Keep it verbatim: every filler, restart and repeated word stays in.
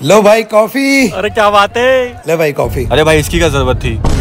लो भाई कॉफी। अरे क्या बात है। ले भाई कॉफी। अरे भाई इसकी क्या जरूरत थी।